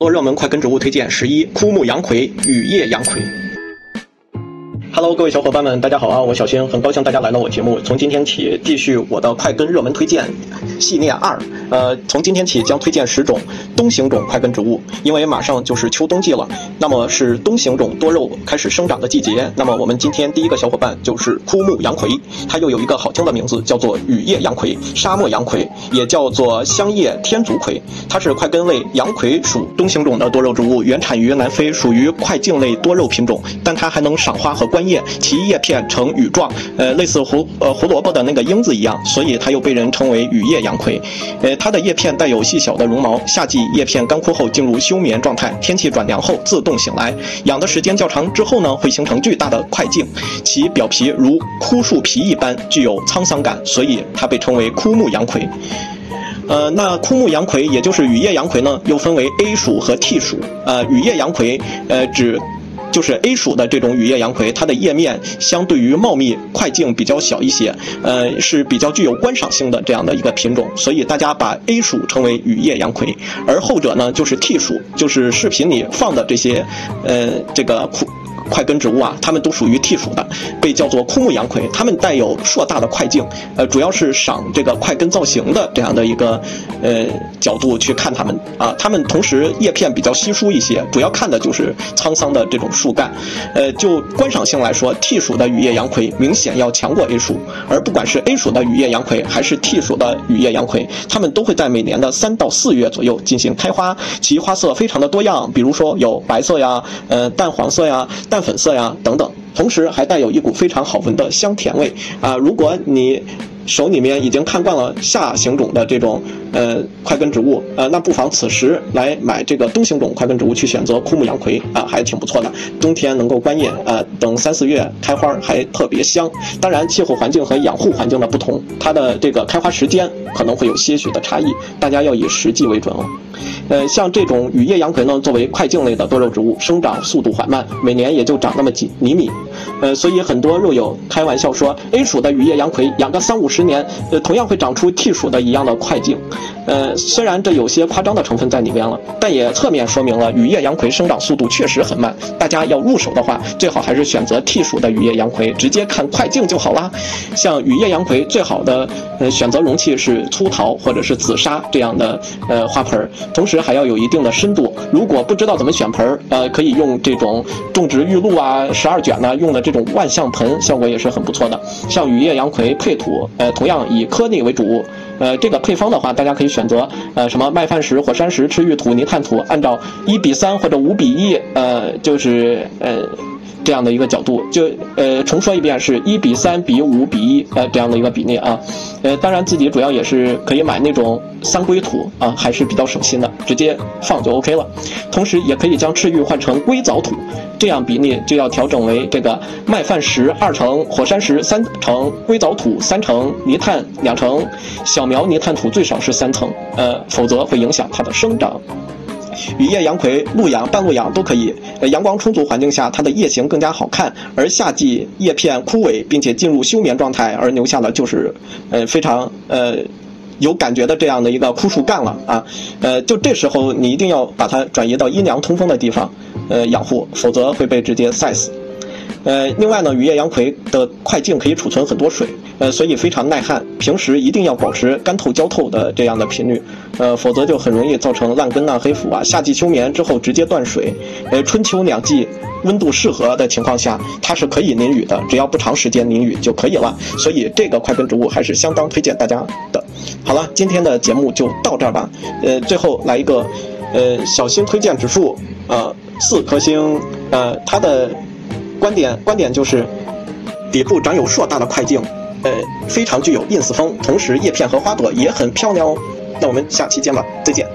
热门快根植物推荐11：枯木洋葵、雨叶洋葵。Hello， 各位小伙伴们，大家好啊！我小新，很高兴大家来到我节目。从今天起，继续我的快根热门推荐系列2。从今天起将推荐10种冬型种快根植物，因为马上就是秋冬季了，那么是冬型种多肉开始生长的季节。那么我们今天第一个小伙伴就是枯木洋葵，它又有一个好听的名字，叫做雨叶洋葵、沙漠洋葵，也叫做香叶天竺葵。它是快根类洋葵属冬型种的多肉植物，原产于南非，属于快茎类多肉品种，但它还能赏花和观叶，其叶片呈羽状，类似胡萝卜的那个缨子一样，所以它又被人称为雨叶洋葵。它的叶片带有细小的绒毛，夏季叶片干枯后进入休眠状态，天气转凉后自动醒来，养的时间较长之后呢，会形成巨大的块茎，其表皮如枯树皮一般，具有沧桑感，所以它被称为枯木洋葵。那枯木洋葵也就是雨叶洋葵呢，又分为 A 属和 T 属。雨叶洋葵就是 A 属的这种雨叶洋葵，它的叶面相对于茂密，块茎比较小一些，是比较具有观赏性的这样的一个品种，所以大家把 A 属称为雨叶洋葵，而后者呢就是 T 属，就是视频里放的这些这个快根植物啊，它们都属于 T 属的，被叫做枯木洋葵。它们带有硕大的块茎，主要是赏这个快根造型的这样的一个角度去看它们啊。它们同时叶片比较稀疏一些，主要看的就是沧桑的这种树干。就观赏性来说 ，T 属的雨叶洋葵明显要强过 A 属，而不管是 A 属的雨叶洋葵还是 T 属的雨叶洋葵，它们都会在每年的3到4月左右进行开花，其花色非常的多样，比如说有白色呀、淡黄色呀、淡粉色呀等等，同时还带有一股非常好闻的香甜味啊！如果你手里面已经看惯了夏型种的这种快根植物，那不妨此时来买这个冬型种快根植物去选择枯木洋葵啊，还挺不错的。冬天能够观叶，等3、4月开花还特别香。当然，气候环境和养护环境的不同，它的这个开花时间可能会有些许的差异，大家要以实际为准哦。像这种雨叶洋葵呢，作为快茎类的多肉植物，生长速度缓慢，每年也就长那么几厘米。所以很多肉友开玩笑说 ，A 属的雨叶洋葵养个30-50年，同样会长出 T 属的一样的快茎。虽然这有些夸张的成分在里面了，但也侧面说明了雨叶洋葵生长速度确实很慢。大家要入手的话，最好还是选择 T 属的雨叶洋葵，直接看快茎就好啦。像雨叶洋葵最好的选择容器是粗陶或者是紫砂这样的花盆，同时还要有一定的深度。如果不知道怎么选盆，可以用这种种植玉露啊、12卷呢用的这种万向盆，效果也是很不错的。像雨叶洋葵配土，同样以颗粒为主。这个配方的话，大家可以选择什么麦饭石、火山石、赤玉土、泥炭土，按照1:3或者5:1，就是这样的一个角度，就重说一遍是1:3:5:1，这样的一个比例啊。当然自己主要也是可以买那种3归土啊，还是比较省心的，直接放就 OK 了。同时也可以将赤玉换成硅藻土，这样比例就要调整为这个麦饭石2成，火山石3成，硅藻土3成，泥炭2成，小苗泥炭土最少是3层，否则会影响它的生长。雨叶洋葵露养、半露养都可以。阳光充足环境下，它的叶形更加好看。而夏季叶片枯萎，并且进入休眠状态，而留下的就是非常有感觉的这样的一个枯树干了啊。就这时候你一定要把它转移到阴凉通风的地方养护，否则会被直接晒死。另外呢，雨叶洋葵的块茎可以储存很多水，所以非常耐旱。平时一定要保持干透浇透的这样的频率，否则就很容易造成烂根啊、黑腐啊。夏季休眠之后直接断水，春秋2季温度适合的情况下，它是可以淋雨的，只要不长时间淋雨就可以了。所以这个快根植物还是相当推荐大家的。好了，今天的节目就到这儿吧。最后来一个小新推荐指数，4颗星。它的观点就是底部长有硕大的块茎，非常具有 ins 风，同时叶片和花朵也很漂亮哦。那我们下期见吧，再见。